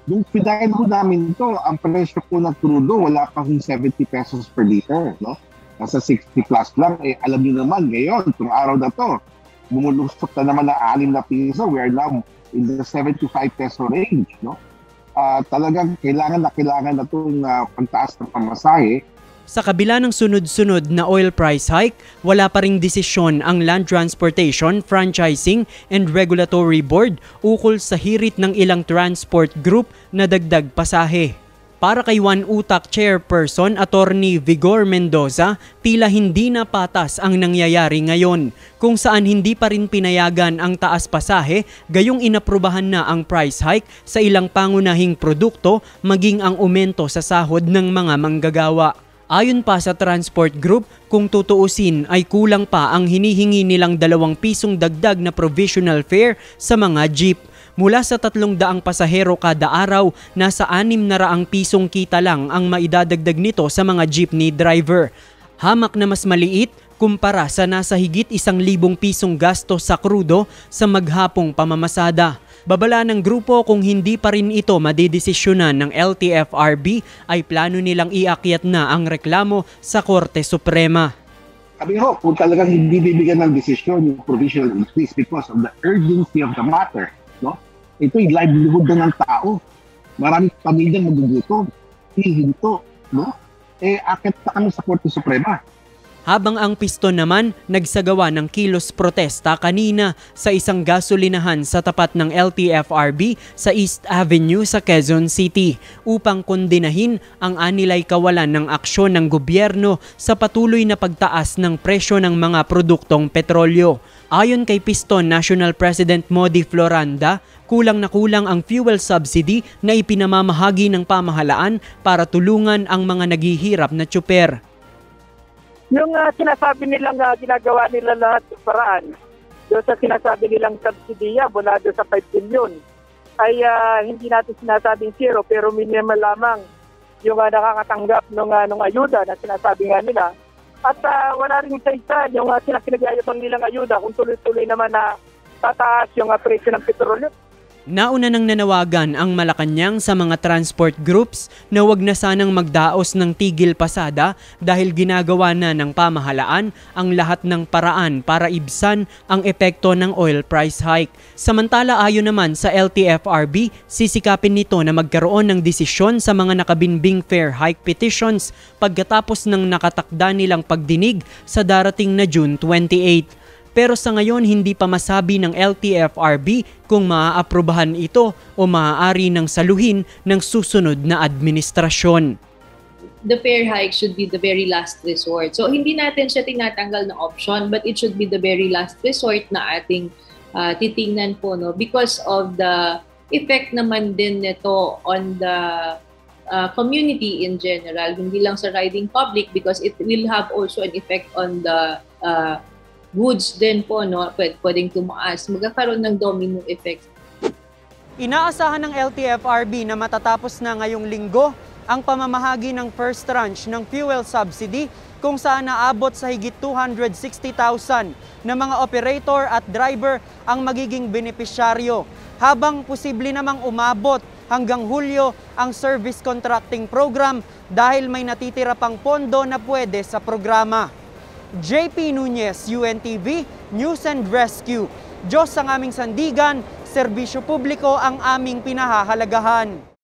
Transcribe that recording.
Nung pinahin ho namin ito, ang presyo po ng crudo, wala pa hong 70 pesos per liter. No? Nasa 60 plus lang. Eh, alam niyo naman, ngayon, itong araw na to, bumulusok na naman ng 6 na piso. We are now in the 75 peso range. No? Talagang kailangan na itong pagtaas ng pamasahe. Sa kabila ng sunod-sunod na oil price hike, wala pa ring desisyon ang Land Transportation, Franchising and Regulatory Board ukol sa hirit ng ilang transport group na dagdag pasahe. Para kay One Utak Chairperson Attorney Vigor Mendoza, tila hindi na patas ang nangyayari ngayon, kung saan hindi pa rin pinayagan ang taas pasahe, gayong inaprubahan na ang price hike sa ilang pangunahing produkto maging ang aumento sa sahod ng mga manggagawa. Ayon pa sa transport group, kung tutuusin ay kulang pa ang hinihingi nilang 2 pisong dagdag na provisional fare sa mga jeep. Mula sa 300 pasahero kada araw, nasa 600 pisong kita lang ang maidadagdag nito sa mga jeepney driver. Hamak na mas maliit kumpara sa nasa higit 1,000 pisong gasto sa krudo sa maghapong pamamasada. Babala ng grupo kung hindi pa rin ito madidesisyonan ng LTFRB ay plano nilang iakyat na ang reklamo sa Korte Suprema. Sabi ho, kung talagang hindi bibigyan ng desisyon yung provisional increase because of the urgency of the matter, no? Ito yung livelihood na ng tao. Maraming pamilyang magugutom, hihinto, no? Akyat na kami sa Korte Suprema. Habang ang piston naman nagsagawa ng kilos protesta kanina sa isang gasolinahan sa tapat ng LTFRB sa East Avenue sa Quezon City upang kondinahin ang anilay kawalan ng aksyon ng gobyerno sa patuloy na pagtaas ng presyo ng mga produktong petrolyo. Ayon kay Piston National President Modi Floranda, kulang na kulang ang fuel subsidy na ipinamamahagi ng pamahalaan para tulungan ang mga naghihirap na tsuper. Yung sinasabi nilang ginagawa nila lahat ng paraan, doon sa sinasabi nilang subsidiya mula doon sa 5 billion, ay hindi natin sinasabing zero pero minimal lamang yung nakakatanggap ng ayuda na sinasabi nga nila. At wala rin sa isa yung pinag-ayabang nilang ayuda kung tuloy-tuloy naman na tataas yung presyo ng petrolyo. Nauna nang nanawagan ang Malacanang sa mga transport groups na wag na sanang magdaos ng tigil pasada dahil ginagawa na ng pamahalaan ang lahat ng paraan para ibsan ang epekto ng oil price hike. Samantala ayon naman sa LTFRB, sisikapin nito na magkaroon ng desisyon sa mga nakabinbing fare hike petitions pagkatapos ng nakatakda nilang pagdinig sa darating na June 28. Pero sa ngayon hindi pa masabi ng LTFRB kung maaaprubahan ito o maaari ng saluhin ng susunod na administrasyon. The fare hike should be the very last resort. So hindi natin siya tinatanggal na option but it should be the very last resort na ating titingnan po, no, because of the effect naman din nito on the community in general, hindi lang sa riding public because it will have also an effect on the goods din po, no, pwedeng tumaas, magkakaroon ng domino effect. Inaasahan ng LTFRB na matatapos na ngayong linggo ang pamamahagi ng first tranche ng fuel subsidy kung saan naabot sa higit 260,000 na mga operator at driver ang magiging benepisyaryo, habang posible namang umabot hanggang Hulyo ang service contracting program dahil may natitira pang pondo na pwede sa programa. JP Nunez, UNTV, News and Rescue. Diyos ang aming sandigan, serbisyo publiko ang aming pinahahalagahan.